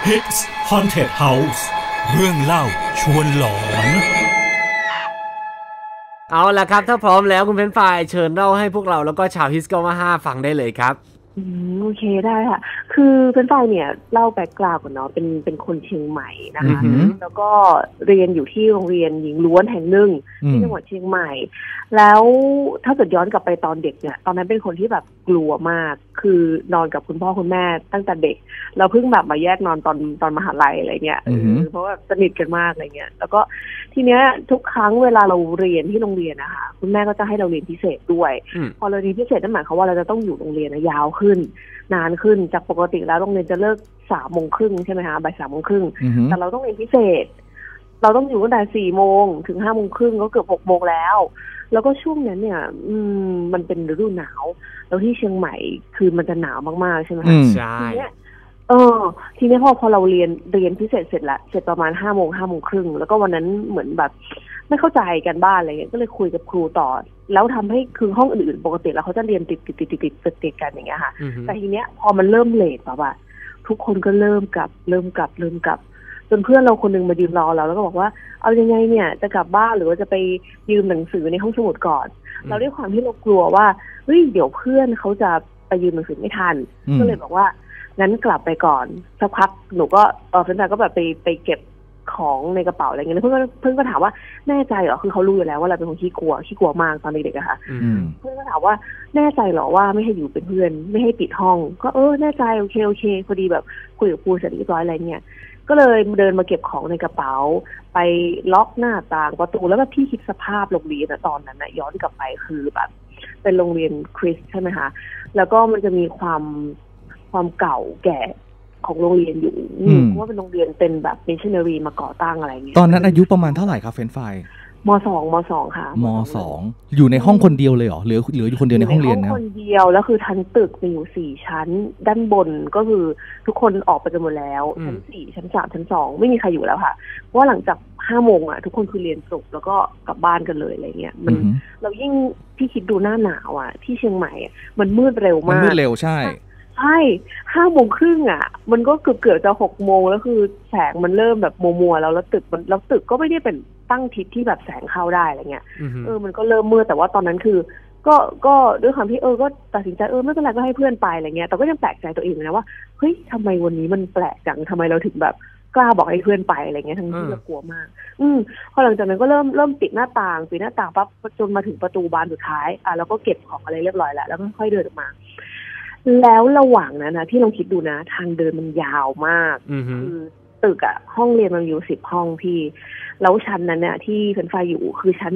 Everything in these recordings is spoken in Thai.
Hits Haunted House เรื่องเล่าชวนหลอนเอาล่ะครับถ้าพร้อมแล้วคุณเฟ้นฝ่ายเชิญเล่าให้พวกเราแล้วก็ชาวฮิส95ฟังได้เลยครับโอเคได้ค่ะคือเป็นฝ่ายเนี่ยเล่าแบ็คกราวด์ก่อนเนาะเป็นคนเชียงใหม่นะคะแล้วก็เรียนอยู่ที่โรงเรียนหญิงล้วนแห่งหนึ่งที่จังหวัดเชียงใหม่แล้วถ้าเกิดย้อนกลับไปตอนเด็กเนี่ยตอนนั้นเป็นคนที่แบบกลัวมากคือนอนกับคุณพ่อคุณแม่ตั้งแต่เด็กเราเพิ่งแบบมาแยกนอนตอนมหาลัยอะไรเงี้ยเพราะว่าสนิทกันมากอะไรเงี้ยแล้วก็ทีเนี้ยทุกครั้งเวลาเราเรียนที่โรงเรียนนะคะคุณแม่ก็จะให้เราเรียนพิเศษด้วยพอเราเรียนพิเศษนั่นหมายความว่าเราจะต้องอยู่โรงเรียนยาวขึ้นนานขึ้นจากปกติแล้วโรงเรียนจะเลิก3:30ใช่ไหมคะบ่าย3:30แต่เราต้องเรียนพิเศษเราต้องอยู่ตั้งแต่4:00 ถึง5:30ก็เกือบ6:00แล้วก็ช่วงนั้นเนี่ยมันเป็นฤดูหนาวแล้วที่เชียงใหม่คือมันจะหนาวมากๆใช่ไหมคะใช่ทีนี้พอเราเรียนพิเศษเสร็จประมาณ5:00 แล้วก็วันนั้นเหมือนแบบไม่เข้าใจกันบ้านอะไรเงี้ยก็เลยคุยกับครูต่อแล้วทำให้คือห้องอื่นๆปกติแล้วเขาจะเรียนติดกันอย่างเงี้ยค่ะแต่ทีเนี้ยพอมันเริ่มเลทแบบว่าทุกคนก็เริ่มกลับจนเพื่อนเราคนนึงมายืนรอเราแล้วก็บอกว่าเอายังไงเนี่ยจะกลับบ้านหรือว่าจะไปยืมหนังสือในห้องสมุดก่อนเราด้วยความที่เรากลัวว่าเฮ้ยเดี๋ยวเพื่อนเขาจะไปยืมหนังสือไม่ทันก็เลยบอกว่างั้นกลับไปก่อนสักพักหนูก็เพื่อนก็แบบไปเก็บของในกระเป๋าอะไรเงี้ยเพื่อนก็ถามว่าแน่ใจเหรอคือเขารู้อยู่แล้วว่าเราเป็นคนขี้กลัวมากตอนเด็กๆอะค่ะเพื่อนก็ถามว่าแน่ใจเหรอว่าไม่ให้อยู่เป็นเพื่อนไม่ให้ปิดห้องก็แน่ใจโอเคพอดีแบบคุยกับครูเสร็จเรียบร้อยอะไรเงี้ยก็เลยเดินมาเก็บของในกระเป๋าไปล็อกหน้าต่างประตูแล้วก็พี่คิดสภาพโรงเรียนตอนนั้นย้อนกลับไปคือแบบเป็นโรงเรียนคริสต์ใช่ไหมคะแล้วก็มันจะมีความเก่าแก่ของโรงเรียนอยู่เพราะว่าเป็นโรงเรียนเป็นแบบมิชชันนารีมาก่อตั้งอะไรเงี้ยตอนนั้นอายุประมาณเท่าไหร่ครับเฟรนไฟม.2 ค่ะม.2 อยู่ในห้องคนเดียวเลยเหรอหรืออยู่คนเดียวในห้องเรียนนะห้องคนเดียวแล้วคือชั้นตึกมีอยู่4ชั้นด้านบนก็คือทุกคนออกไปกันหมดแล้วชั้น4ชั้น3ชั้น2ไม่มีใครอยู่แล้วค่ะเพราะว่าหลังจาก5:00ทุกคนคือเรียนจบแล้วก็กลับบ้านกันเลยอะไรเงี้ยมันเรายิ่งพี่คิดดูหน้าหนาวที่เชียงใหม่มันมืดเร็วมากมันมืดเร็วใช่ 5:30มันก็เกือบจะ6:00แล้วคือแสงมันเริ่มแบบมัวๆแล้วตึกก็ไม่ได้เป็นตั้งทิศที่แบบแสงเข้าได้อะไรเงี้ยมันก็เริ่มมืดแต่ว่าตอนนั้นคือก็ด้วยความที่ก็ตัดสินใจไม่เป็นไรก็ให้เพื่อนไปอะไรเงี้ยแต่ก็ยังแปลกใจตัวเองนะว่าเฮ้ยทำไมวันนี้มันแปลกจังทำไมเราถึงแบบกล้าบอกให้เพื่อนไปอะไรเงี้ยทั้งที่เรากลัวมากพอหลังจากนั้นก็เริ่มปิดหน้าต่างปั๊บจนมาถึงประตูบานสุดท้ายแล้วก็เก็บของอะไรเรียบร้อยแล้วก็ค่อยเดินออกมาแล้วระหว่างนั้นนะที่ลองคิดดูนะทางเดินมันยาวมากคือตึกห้องเรียนมันอยู่10 ห้องพี่แล้วชั้นนั้นเนี่ยที่เฟรนไฟอยู่คือชั้น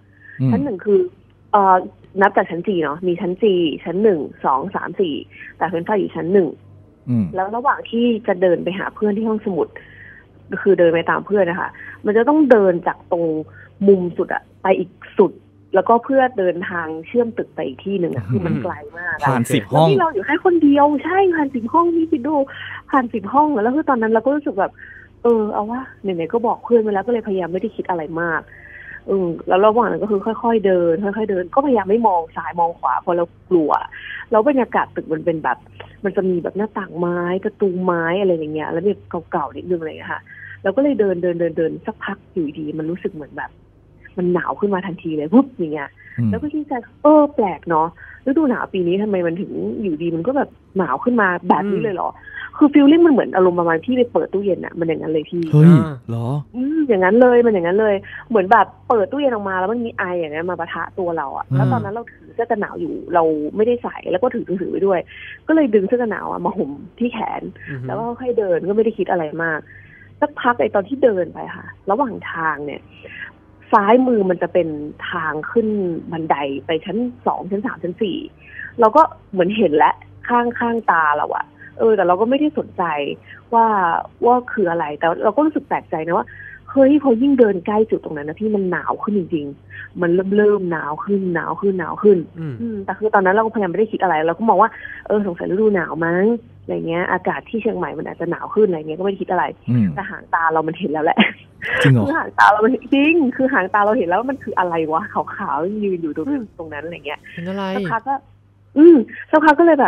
1คือนับจากชั้น4เนาะมีชั้น4ชั้น1 2 3 4แต่เฟรนไฟอยู่ชั้น1แล้วระหว่างที่จะเดินไปหาเพื่อนที่ห้องสมุดคือเดินไปตามเพื่อนนะคะมันจะต้องเดินจากตรงมุมสุดไปอีกสุดแล้วก็เพื่อเดินทางเชื่อมตึกไปอีกที่หนึ่งคือมันไกลมากผ่าน10 ห้องที่เราอยู่แค่คนเดียวใช่ผ่าน10 ห้องพี่คิดดูผ่าน10 ห้องแล้วคือตอนนั้นเราก็รู้สึกแบบเอาว่าไหนๆก็บอกเพื่อนไปแล้วก็เลยพยายามไม่ได้คิดอะไรมากแล้วระหว่างนั้นก็คือค่อยๆเดินก็พยายามไม่มองซ้ายมองขวาเพราะเรากลัวแล้วบรรยากาศตึกมันเป็นแบบมันจะมีแบบหน้าต่างไม้ประตูไม้อะไรอย่างเงี้ยแล้วแบบเก่าๆนิดนึงอะไรอย่างเงี้ยค่ะเราก็เลยเดินสักพักอยู่ดีมันรู้สึกเหมือนแบบมันหนาวขึ้นมาทันทีเลยปุ๊บอย่างเงี้ยแล้วก็คิดใจแปลกเนาะฤดูหนาวปีนี้ทำไมมันถึงอยู่ดีมันก็แบบหนาวขึ้นมาแบบนี้เลยเหรอคือฟีลลิ่งมันเหมือนอารมณ์ประมาณที่ไปเปิดตู้เย็นมันอย่างนั้นเลยพี่เฮ้ยเหรออย่างนั้นเลยมันอย่างนั้นเลยเหมือนแบบเปิดตู้เย็นออกมาแล้วมันมีไออย่างนั้นมาปะทะตัวเราแล้วตอนนั้นเราถือเสื้อกันหนาวอยู่เราไม่ได้ใส่แล้วก็ถือหนังสือไว้ด้วยก็เลยดึงเสื้อกันหนาวมาห่มที่แขนแล้วก็ค่อยเดินก็ไม่ได้คิดอะไรมากสักพักตอนที่เดินไปค่ะระหว่างทางเนี่ยซ้ายมือมันจะเป็นทางขึ้นบันไดไปชั้น2ชั้น3ชั้น4เราก็เหมือนเห็นแล้วข้างตาเราแต่เราก็ไม่ได้สนใจว่าคืออะไรแต่เราก็รู้สึกแปลกใจนะว่าเฮ้ยพอยิ่งเดินใกล้จุดตรงนั้นนะพี่มันหนาวขึ้นจริงๆมันเริ่มหนาวขึ้นแต่คือตอนนั้นเราก็พยายามไม่ได้คิดอะไรเราก็มองว่าสงสัยฤดูหนาวมั้งอะไรเงี้ยอากาศที่เชียงใหม่มันอาจจะหนาวขึ้นอะไรเงี้ยก็ไม่ได้คิดอะไรแต่หางตาเรามันเห็นแล้วแหละคือหางตาเรามันจริงคือหางตาเราเห็นแล้วมันคืออะไรวะขาวๆยืนอยู่ตรงนั้นอะไรเงี้ยเป็นอะไรสักพักก็สักพักก็เลยแบบ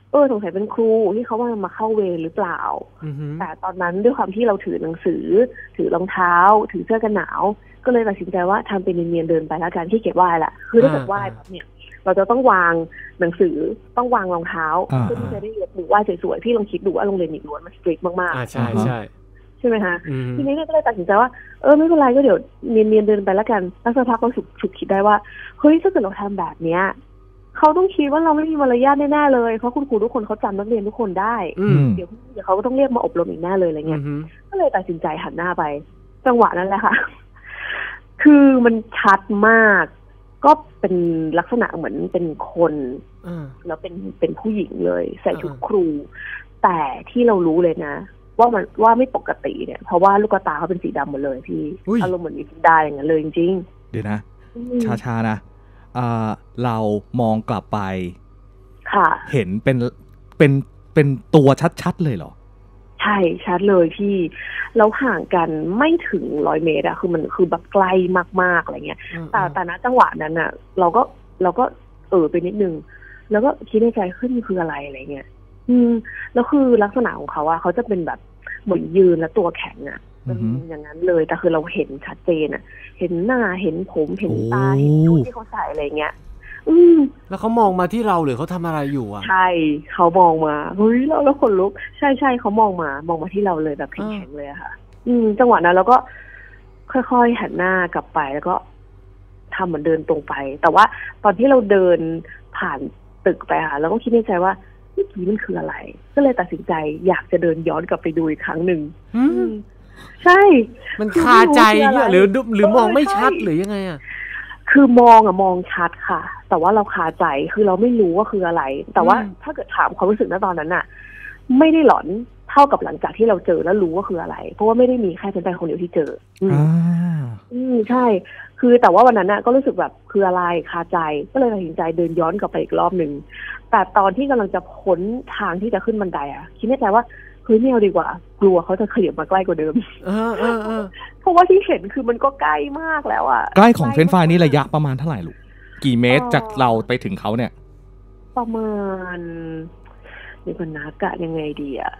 สงสัยเป็นครูที่เขาว่ามาเข้าเวรหรือเปล่าแต่ตอนนั้นด้วยความที่เราถือหนังสือถือรองเท้าถือเสื้อกันหนาวก็เลยตัดสินใจว่าทำเป็นเนียนๆเดินไปแล้วกันที่เก็บไหว้ละคือถ้าเกิดไหว้แบบเนี่ยเราจะต้องวางหนังสือต้องวางรองเท้าเพื่อที่จะได้ยกมือไหว้สวยๆพี่ลองคิดดูว่าโรงเรียนหญิงล้วนมันสตริกมากๆใช่ใช่ใช่ไหมคะทีนี้ก็เลยตัดสินใจว่าไม่เป็นไรก็เดี๋ยวเนียนๆเดินไปแล้วกันแล้วสักพักก็ฉุกคิดได้ว่าเฮ้ยถ้าเกิดเราทำแบบเนี้ยเขาต้องคิดว่าเราไม่มีมารยาทแน่ๆเลยเพราะคุณครูทุกคนเขาจำนักเรียนทุกคนได้เดี๋ยวเขาก็ต้องเรียกมาอบรมอีกแน่เลยอะไรเงี้ยก็เลยตัดสินใจหันหน้าไปจังหวะนั้นแหละค่ะคือมันชัดมากก็เป็นลักษณะเหมือนเป็นคนแล้วเป็นผู้หญิงเลยใส่ชุดครูแต่ที่เรารู้เลยนะว่าไม่ปกติเนี่ยเพราะว่าลูกตาเขาเป็นสีดำหมดเลยพี่อารมณ์เหมือนมีพิษได้อย่างนั้นเลยจริงๆเดี๋ยวนะช้าๆนะเรามองกลับไปค่ะเห็นเป็นตัวชัดๆเลยเหรอใช่ชัดเลยพี่เราห่างกันไม่ถึง100 เมตรอะคือมันคือแบบไกลมากๆอะไรเงี้ยแต่ณจังหวะนั้นอะเราก็ไปนิดนึงแล้วก็คิดในใจขึ้นคืออะไรอะไรเงี้ยแล้วคือลักษณะของเขาอะเขาจะเป็นแบบเหมือนยืนแล้วตัวแข็งอะอย่างนั้นเลยแต่คือเราเห็นชัดเจนอะเห็นหน้าเห็นผมเห็นตาเห็นชุดที่เขาใส่อะไรเงี้ยแล้วเขามองมาที่เราหรือเขาทำอะไรอยู่อ่ะใช่เขามองมาเฮ้ยเราแล้วขนลุกใช่เขามองมาที่เราเลยแบบแข็งๆเลยอะค่ะจังหวะนั้นเราก็ค่อยๆหันหน้ากลับไปแล้วก็ทำเหมือนเดินตรงไปแต่ว่าตอนที่เราเดินผ่านตึกไปค่ะเราก็คิดในใจว่าเมื่อกี้มันคืออะไรก็เลยตัดสินใจอยากจะเดินย้อนกลับไปดูอีกครั้งหนึ่งใช่มันคาใจเนี่ยหรือมองไม่ชัดหรือยังไงอ่ะคือมองชัดค่ะแต่ว่าเราคาใจคือเราไม่รู้ว่าคืออะไรแต่ว่าถ้าเกิดถามความรู้สึกณตอนนั้นน่ะไม่ได้หลอนเท่ากับหลังจากที่เราเจอแล้วรู้ว่าคืออะไรเพราะว่าไม่ได้มีแค่เป็นคนเดียวที่เจอใช่คือแต่ว่าวันนั้นน่ะก็รู้สึกแบบคืออะไรคาใจก็เลยตัดสินใจเดินย้อนกลับไปอีกรอบนึงแต่ตอนที่กำลังจะพ้นทางที่จะขึ้นบันไดอ่ะคิดในใจว่าเฮ้ยไม่เอาดีกว่ากลัวเขาจะขยับมาใกล้กว่าเดิมเพราะว่าที่เห็นคือมันก็ใกล้มากแล้วอ่ะใกล้ของเฟรนช์ฟรายนี่ระยะประมาณเท่าไหร่ลูกกี่เมตรจากเราไปถึงเขาเนี่ยประมาณนี่ก็นับกะยังไงดีอ่ะ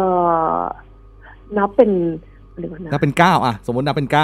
นับเป็นนับเป็น9อ่ะสมมตินับเป็น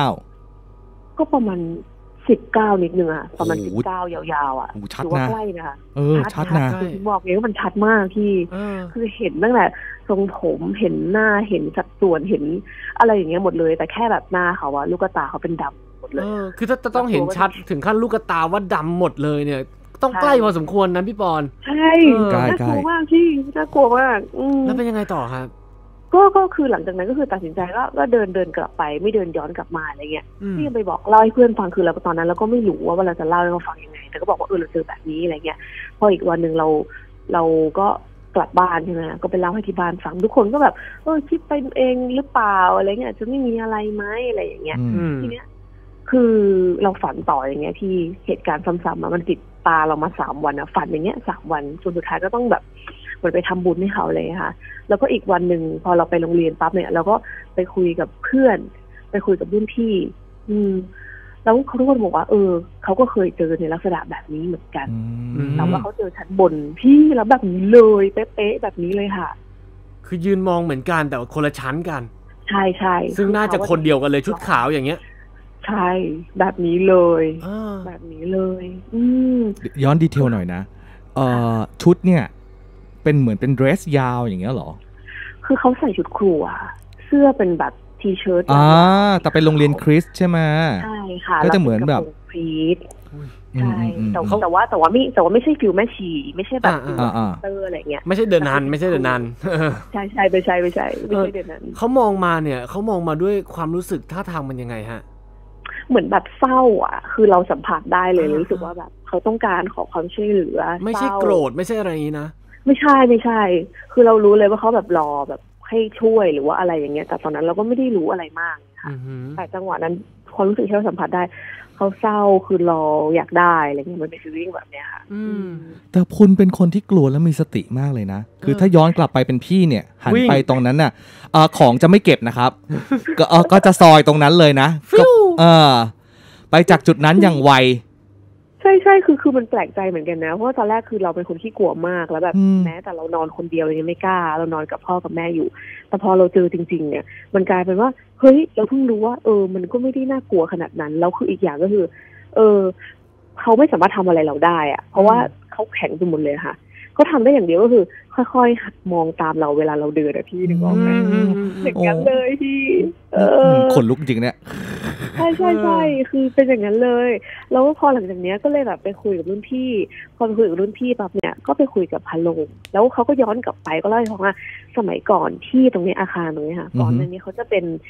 9 ก็ประมาณ19นิดนึงอ่ะประมาณ19ยาวๆอ่ะถือว่าใกล้นะคะชัดนะคือบอกเลยว่ามันชัดมากที่คือเห็นตั้งแต่ทรงผมเห็นหน้าเห็นสัดส่วนเห็นอะไรอย่างเงี้ยหมดเลยแต่แค่แบบหน้าเขาอะลูกตาเขาเป็นดำหมดเลยคือถ้าต้องเห็นชัดถึงขั้นลูกตาว่าดำหมดเลยเนี่ยต้องใกล้พอสมควรนะพี่ปอนใช่น่ากลัวมากพี่น่ากลัวมากแล้วเป็นยังไงต่อครับก็คือหลังจากนั้นก็คือตัดสินใจก็เดินกลับไปไม่เดินย้อนกลับมาอะไรเงี้ยที่ไปบอกเล่าให้เพื่อนฟังคือเราตอนนั้นเราก็ไม่รู้ว่าเราจะเล่าให้เขาฟังยังไงแต่ก็บอกว่าเราเจอแบบนี้อะไรเงี้ยพออีกวันนึงเราก็กลับบ้านใช่ไหมก็ไปเล่าให้ที่บ้านฟังทุกคนก็แบบคิดไปเองหรือเปล่าอะไรเงี้ยจะไม่มีอะไรไหมอะไรอย่างเงี้ยทีเนี้ยคือเราฝันต่ออย่างเงี้ยที่เหตุการณ์ซ้ำๆมันติดตาเรามา3 วันฝันอย่างเงี้ย3 วันจนสุดท้ายก็ต้องแบบเหมือนไปทำบุญให้เขาเลยค่ะแล้วก็อีกวันหนึ่งพอเราไปโรงเรียนปั๊บเนี่ยเราก็ไปคุยกับเพื่อนไปคุยกับรุ่นพี่แล้วเขาทุกคนบอกว่าเขาก็เคยเจอในลักษณะแบบนี้เหมือนกันแต่ว่าเขาเจอชั้นบนพี่แล้วแบบนี้เลยเป๊ะๆแบบนี้เลยค่ะคือยืนมองเหมือนกันแต่ว่าคนละชั้นกันใช่ใช่ซึ่งน่าจะคนเดียวกันเลยชุดขาวอย่างเงี้ยใช่แบบนี้เลยแบบนี้เลยย้อนดีเทลหน่อยนะชุดเนี่ยเป็นเหมือนเป็นเดรสยาวอย่างเงี้ยหรอคือเขาใส่ชุดครูอะเสื้อเป็นแบบทีเชิ้ตแต่เป็นโรงเรียนคริสใช่ไหมใช่ค่ะก็จะเหมือนแบบคริสใช่แต่ว่าไม่ใช่ฟิลแม่ชีไม่ใช่แบบเตอร์อะไรเงี้ยไม่ใช่เดินนันไม่ใช่เดินนันใช่ใช่ไม่ใช่เดินนันเขามองมาเนี่ยเขามองมาด้วยความรู้สึกท่าทางมันยังไงฮะเหมือนแบบเศร้าอ่ะคือเราสัมผัสได้เลยรู้สึกว่าแบบเขาต้องการขอความช่วยเหลือไม่ใช่โกรธไม่ใช่อะไรนี้นะไม่ใช่คือเรารู้เลยว่าเขาแบบรอแบบให้ช่วยหรือว่าอะไรอย่างเงี้ยแต่ตอนนั้นเราก็ไม่ได้รู้อะไรมากค่ะแต่จังหวะนั้นความรู้สึกที่เราสัมผัสได้เขาเศร้าคือรออยากได้อะไรเงี้ยมันเป็นฟีลลิ่งแบบเนี้ยค่ะแต่คุณเป็นคนที่กลัวและมีสติมากเลยนะคือถ้าย้อนกลับไปเป็นพี่เนี่ยหันไปตรงนั้นน่ะของจะไม่เก็บนะครับก็จะซอยตรงนั้นเลยนะไปจากจุดนั้นอย่างไวใช่คือมันแปลกใจเหมือนกันนะเพราะว่าตอนแรกคือเราเป็นคนขี้กลัวมากแล้วแบบแม้แต่เรานอนคนเดียวยังไม่กล้าเรานอนกับพ่อกับแม่อยู่แต่พอเราเจอจริงๆเนี่ยมันกลายเป็นว่าเฮ้ยเราเพิ่งรู้ว่ามันก็ไม่ได้น่ากลัวขนาดนั้นแล้วคืออีกอย่างก็คือเขาไม่สามารถทำอะไรเราได้อะเพราะว่าเขาแข็งไปหมดเลยค่ะก็ทำได้อย่างเดียวก็คือค่อยๆหัดมองตามเราเวลาเราเดินอะพี่นึกออกไหมอย่างนั้นเลยพี่ขนลุกจริงเนี่ยใช่คือเป็นอย่างนั้นเลยแล้วพอหลังจากนี้ก็เลยแบบไปคุยกับรุ่นพี่พอไปคุยกับรุ่นพี่ปั๊บเนี่ยก็ไปคุยกับพะโลงแล้วเขาก็ย้อนกลับไปก็เล่าให้ฟังว่าสมัยก่อนที่ตรงนี้อาคารตรงนี้ค่ะก่อนหน้านี้เขาจะ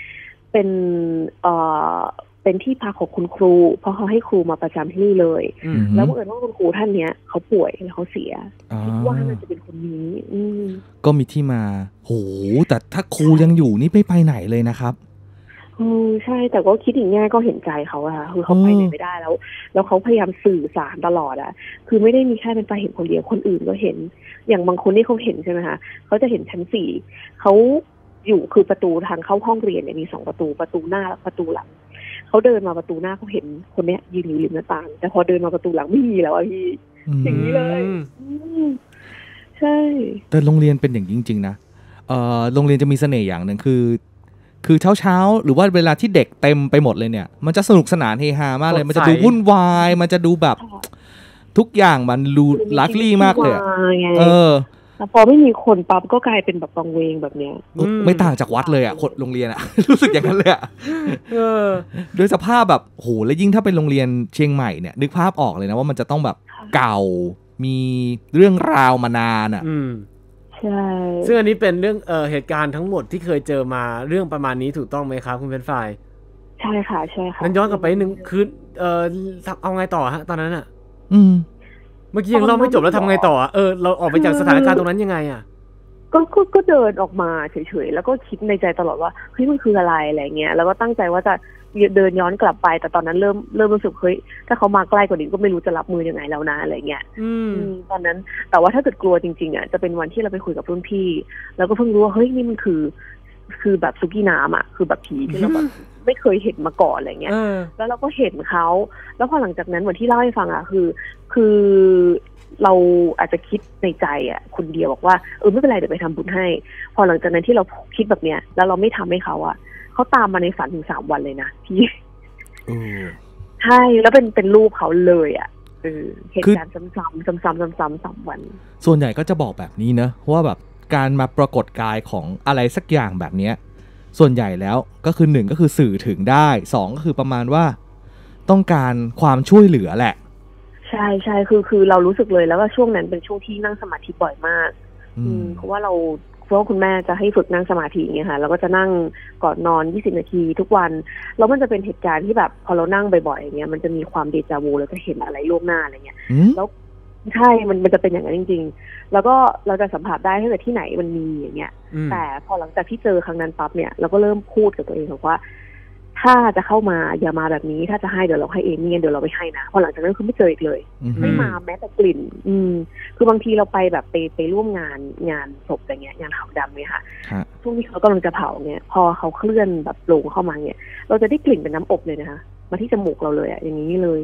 เป็นที่พักของคุณครูเพราะเขาให้ครูมาประจำที่นี่เลยแล้วบังเอิญว่าคุณครูท่านเนี้ยเขาป่วยแล้วเขาเสียคิดว่าน่าจะเป็นคนนี้ก็มีที่มาโหแต่ถ้าครูยังอยู่นี่ไม่ไปไหนเลยนะครับใช่แต่ก็คิดอีกแง่ก็เห็นใจเขาอะค่ะคือเขาไปไหนไม่ได้แล้วเขาพยายามสื่อสารตลอดอะคือไม่ได้มีแค่เป็นไปเห็นคนเดียวคนอื่นก็เห็นอย่างบางคนที่เขาเห็นใช่ไหมคะเขาจะเห็นชั้น4เขาอยู่คือประตูทางเข้าห้องเรียนเนี่ยมี2ประตูหน้าและประตูหลังเขาเดินมาประตูหน้าเขาเห็นคนเนี้ยยืนอยู่ริมหน้าต่างแต่พอเดินมาประตูหลังไม่มีแล้วอะพี่อย่างนี้เลยใช่แต่โรงเรียนเป็นอย่างจริงๆนะโรงเรียนจะมีเสน่ห์อย่างหนึ่งคือเช้าหรือว่าเวลาที่เด็กเต็มไปหมดเลยเนี่ยมันจะสนุกสนานเฮฮามากเลยมันจะดูวุ่นวายมันจะดูแบบทุกอย่างมันดูลักลี่มากเลยแต่พอไม่มีคนปั๊บก็กลายเป็นแบบวังเวงแบบเนี้ยไม่ต่างจากวัดเลยอ่ะคนโรงเรียนอ่ะ รู้สึกอย่างนั้นเลยอ่ะโดยสภาพแบบโหและยิ่งถ้าเป็นโรงเรียนเชียงใหม่เนี่ยนึกภาพออกเลยนะว่ามันจะต้องแบบเก่ามีเรื่องราวมานานอ่ะใช่ซึ่งอันนี้เป็นเรื่องเหตุการณ์ทั้งหมดที่เคยเจอมาเรื่องประมาณนี้ถูกต้องไหมครับคุณเฟรนช์ฟรายใช่ค่ะใช่ค่ะงั้นย้อนกลับไปนึงคือเอาไงต่อฮะตอนนั้นอ่ะเมื่อกี้ยังเล่าไม่จบแล้วทำไงต่อเราออกไปจากสถานการณ์ตรงนั้นยังไงอ่ะก็เดินออกมาเฉยๆแล้วก็คิดในใจตลอดว่าเฮ้ยมันคืออะไรอะไรเงี้ยแล้วก็ตั้งใจว่าจะเดินย้อนกลับไปแต่ตอนนั้นเริ่มรู้สึกเฮ้ยถ้าเขามาใกล้กว่านี้ก็ไม่รู้จะรับมือยังไงแล้วนะอะไรเงี้ยตอนนั้นแต่ว่าถ้าเกิดกลัวจริงๆอ่ะจะเป็นวันที่เราไปคุยกับรุ่นพี่แล้วก็เพิ่งรู้ว่าเฮ้ยนี่มันคือแบบซุกี้น้ำอ่ะคือแบบผีที่เราแบบไม่เคยเห็นมาก่อนอะไรเงี้ยแล้วเราก็เห็นเขาแล้วพอหลังจากนั้นเหมือนที่เล่าให้ฟังอ่ะคือเราอาจจะคิดในใจอ่ะคนเดียวบอกว่าไม่เป็นไรเดี๋ยวไปทำบุญให้พอหลังจากนั้นที่เราคิดแบบเนี้ยแล้วเราไม่ทำให้เขาอ่ะเขาตามมาในฝันถึง3 วันเลยนะพี่ใช่แล้วเป็นรูปเขาเลยอ่ะเหตุการณ์ซ้ำๆ3 วันส่วนใหญ่ก็จะบอกแบบนี้นะว่าแบบการมาปรากฏกายของอะไรสักอย่างแบบนี้ส่วนใหญ่แล้วก็คือ1ก็คือสื่อถึงได้2ก็คือประมาณว่าต้องการความช่วยเหลือแหละใช่คือเรารู้สึกเลยแล้วว่าช่วงนั้นเป็นช่วงที่นั่งสมาธิบ่อยมากเพราะว่าคุณแม่จะให้ฝึกนั่งสมาธิอย่างเงี้ยค่ะเราก็จะนั่งก่อนนอน20 นาทีทุกวันแล้วมันจะเป็นเหตุการณ์ที่แบบพอเรานั่งบ่อยๆอย่างเงี้ยมันจะมีความเดจาวูแล้วก็เห็นอะไรล่วงหน้าอะไรเงี้ยแล้วใช่มันจะเป็นอย่างนั้นจริงๆแล้วก็เราจะสัมผัสได้ถ้าเกิดที่ไหนมันมีอย่างเงี้ยแต่พอหลังจากที่เจอครั้งนั้นปั๊บเนี่ยเราก็เริ่มพูดกับตัวเองบอกว่าถ้าจะเข้ามาอย่ามาแบบนี้ถ้าจะให้เดี๋ยวเราให้เองนี่เดี๋ยวเราไม่ให้นะพอหลังจากนั้นคือไม่เจออีกเลยไม่มาแม้แต่กลิ่นคือบางทีเราไปแบบไปร่วมงานศพอะไรเงี้ยงานเผาดำเนี่ยค่ะช่วงที่เขากำลังจะเผาเนี่ยพอเขาเคลื่อนแบบลงเข้ามาเนี่ยเราจะได้กลิ่นเป็นน้ำอบเลยนะคะมาที่จมูกเราเลยอ่ะอย่างนี้เลย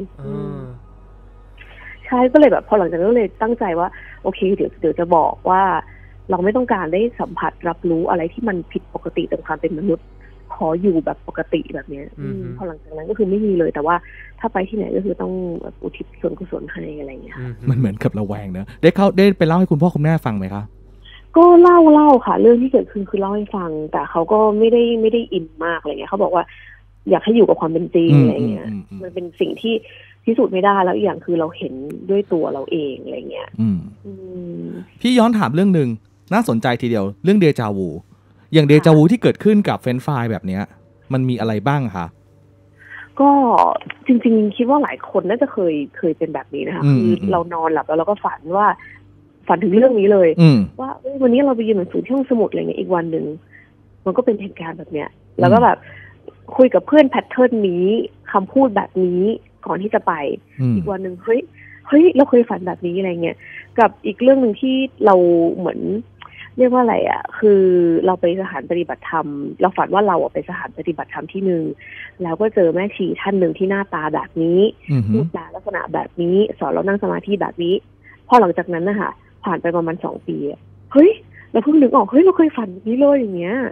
ใช่ก็เลยแบบพอหลังจากนั้นเลยตั้งใจว่าโอเคเดี๋ยวจะบอกว่าเราไม่ต้องการได้สัมผัสรับรู้อะไรที่มันผิดปกติตามความเป็นมนุษย์ขออยู่แบบปกติแบบนี้พอหลังจากนั้นก็คือไม่มีเลยแต่ว่าถ้าไปที่ไหนก็คือต้องแบบอุทิศส่วนกุศลให้อะไรอย่างเงี้ยมันเหมือนกับระแวงนะได้ไปเล่าให้คุณพ่อคุณแม่ฟังไหมคะก็เล่าค่ะเรื่องที่เกิดขึ้นคือเล่าให้ฟังแต่เขาก็ไม่ได้อินมากอะไรเงี้ยเขาบอกว่าอยากให้อยู่กับความเป็นจริงอะไรเงี้ยมันเป็นสิ่งที่พิสูจน์ไม่ได้แล้วอีกอย่างคือเราเห็นด้วยตัวเราเองอะไรเงี้ยพี่ย้อนถามเรื่องนึงน่าสนใจทีเดียวเรื่องเดจาวูอย่างเดจาวูที่เกิดขึ้นกับเฟรนช์ฟรายแบบนี้มันมีอะไรบ้างคะก็จริงๆคิดว่าหลายคนน่าจะเคยเป็นแบบนี้นะคะคือเรานอนหลับแล้วเราก็ฝันถึงเรื่องนี้เลยว่าวันนี้เราไปยืนหนังสือที่ห้องสมุดอะไรเงี้ยอีกวันหนึ่งมันก็เป็นเหตุการณ์แบบเนี้ยแล้วก็แบบคุยกับเพื่อนแพทเทิร์นนี้คำพูดแบบนี้ก่อนที่จะไปอีกวันหนึ่งเฮ้ยเราเคยฝันแบบนี้อะไรเงี้ยกับอีกเรื่องนึงที่เราเหมือนเรียกว่าอะไรอ่ะคือเราไปสถานปฏิบัติธรรมเราฝันว่าเราไปสถานปฏิบัติธรรมที่นึงแล้วก็เจอแม่ชีท่านหนึ่งที่หน้าตาแบบนี้พูดจาลักษณะแบบนี้สอนเรานั่งสมาธิแบบนี้พอหลังจากนั้นนะคะผ่านไปประมาณ2 ปีเฮ้ยเราเพิ่งนึกออกเฮ้ยเราเคยฝันแบบนี้เลยอย่างเงี้ย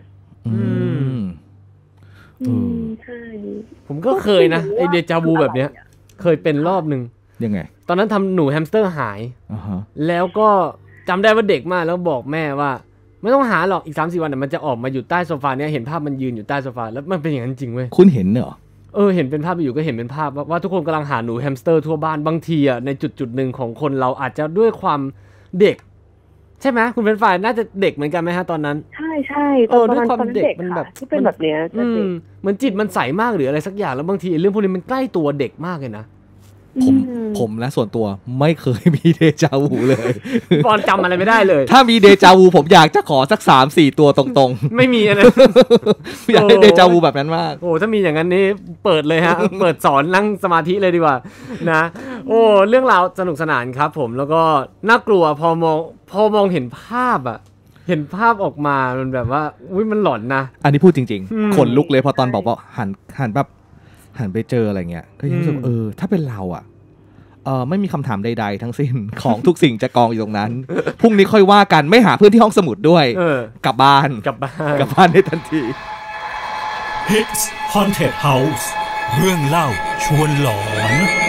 ใช่ผมก็เคยนะไอเดจาวูแบบเนี้ยเคยเป็นรอบนึงยังไงตอนนั้นทำหนูแฮมสเตอร์หายแล้วก็จำได้ว่าเด็กมากแล้วบอกแม่ว่าไม่ต้องหาหรอกอีก 3-4 วันมันจะออกมาอยู่ใต้โซฟาเนี่ยเห็นภาพมันยืนอยู่ใต้โซฟาแล้วมันเป็นอย่างนั้นจริงเว้ยคุณเห็นเหรอเห็นเป็นภาพอยู่ก็เห็นเป็นภาพว่าทุกคนกำลังหาหนูแฮมสเตอร์ทั่วบ้านบางทีในจุดหนึ่งของคนเราอาจจะด้วยความเด็กใช่ไหมคุณเป็นฝ่ายน่าจะเด็กเหมือนกันไหมฮะตอนนั้นใช่ด้วยความเด็กมันแบบที่เป็นแบบเนี้ยเหมือนจิตมันใสมากหรืออะไรสักอย่างแล้วบางทีเรื่องพวกนี้มันใกล้ตัวเด็กมากเลยนะผมและส่วนตัวไม่เคยมีเดจาวูเลยบอลจำอะไรไม่ได้เลยถ้ามีเดจาวูผมอยากจะขอสัก 3-4 ตัวตรงๆไม่มีนะอยากได้เดจาวูแบบนั้นมากถ้ามีอย่างนั้นนี่เปิดเลยฮะเปิดสอนนั่งสมาธิเลยดีกว่านะเรื่องราวสนุกสนานครับผมแล้วก็น่ากลัวพอมองเห็นภาพเห็นภาพออกมามันแบบว่าอุ้ยมันหลอนนะอันนี้พูดจริงๆขนลุกเลยพอตอนบอกว่าหันไปเจออะไรเงี้ยก็ยังรู้สึกถ้าเป็นเราไม่มีคำถามใดๆทั้งสิ้นของทุกสิ่งจะกองอยู่ตรงนั้นพรุ่งนี้ค่อยว่ากันไม่หาเพื่อนที่ห้องสมุดด้วยกลับบ้านได้ทันที Hicks Haunted House เรื่องเล่าชวนหลอน